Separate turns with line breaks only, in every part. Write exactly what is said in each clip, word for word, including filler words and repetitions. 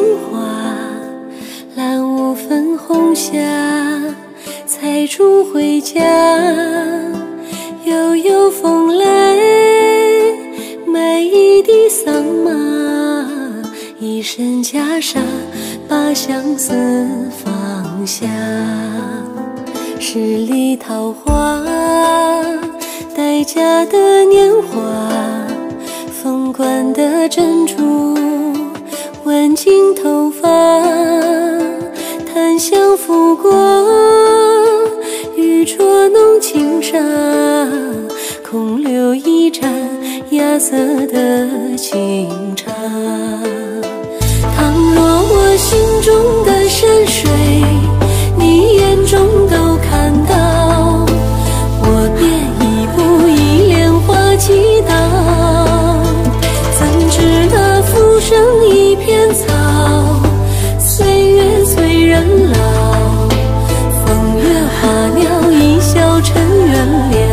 花，蓝雾粉红霞，采竹回家。悠悠风来，买一地桑麻，一身袈裟，把相思放下。十里桃花，待嫁的年华，凤冠的珍珠，挽进头发，檀香拂过，玉镯弄轻纱，空留一盏芽色的清茶。倘若我心中的山水，你眼中都看到，我便一步一莲花祈祷。怎知那浮生一片草，岁月催人老，风月花鸟一笑尘缘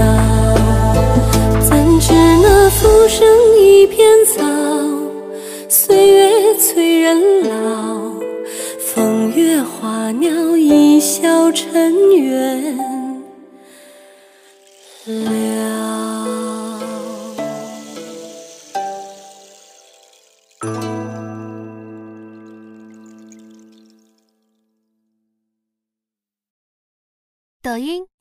了。怎知那浮生一片草，岁月催人老，风月花鸟一笑尘缘了。
抖音。